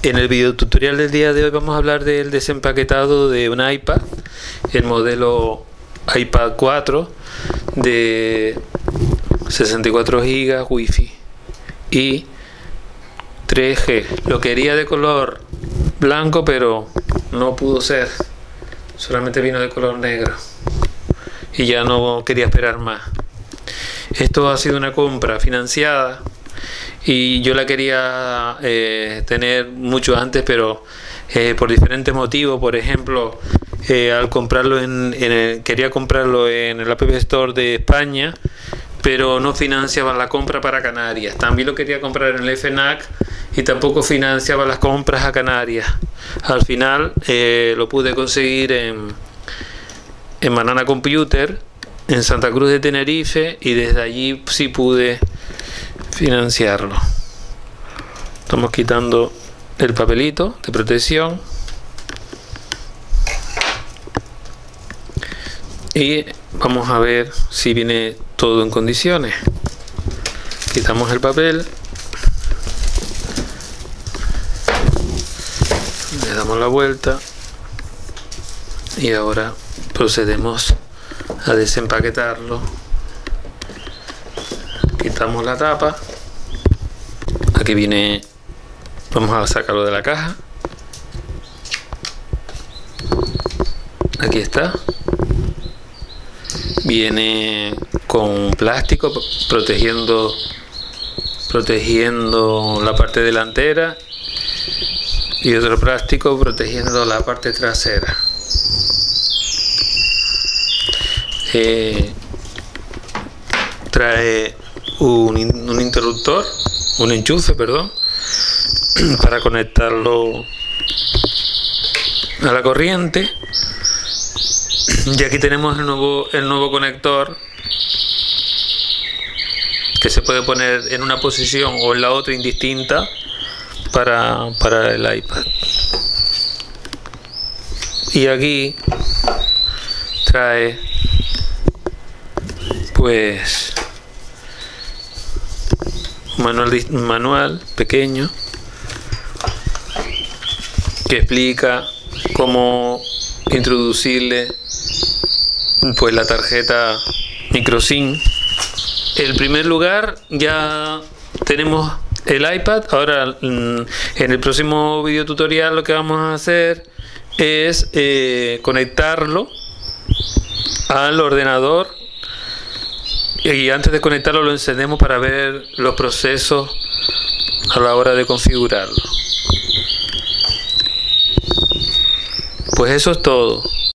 En el video tutorial del día de hoy vamos a hablar del desempaquetado de un iPad, el modelo iPad 4 de 64 GB Wi-Fi y 3G. Lo quería de color blanco, pero no pudo ser, solamente vino de color negro y ya no quería esperar más. Esto ha sido una compra financiada y yo la quería tener mucho antes, pero por diferentes motivos. Por ejemplo, al comprarlo quería comprarlo en el App Store de España, pero no financiaban la compra para Canarias. También lo quería comprar en el FNAC y tampoco financiaba las compras a Canarias. Al final lo pude conseguir en Banana Computer, en Santa Cruz de Tenerife, y desde allí sí pude financiarlo. Estamos quitando el papelito de protección y vamos a ver si viene todo en condiciones. Quitamos el papel, le damos la vuelta y ahora procedemos a desempaquetarlo. Quitamos la tapa. Aquí viene, vamos a sacarlo de la caja. Aquí está. Viene con plástico protegiendo la parte delantera y otro plástico protegiendo la parte trasera. Trae un interruptor, un enchufe, perdón, para conectarlo a la corriente. Y aquí tenemos el nuevo conector, que se puede poner en una posición o en la otra indistinta para el iPad. Y aquí trae pues un manual pequeño que explica cómo introducirle pues la tarjeta microSIM. En primer lugar, ya tenemos el iPad. Ahora en el próximo video tutorial lo que vamos a hacer es conectarlo al ordenador, y antes de conectarlo lo encendemos para ver los procesos a la hora de configurarlo. Pues eso es todo.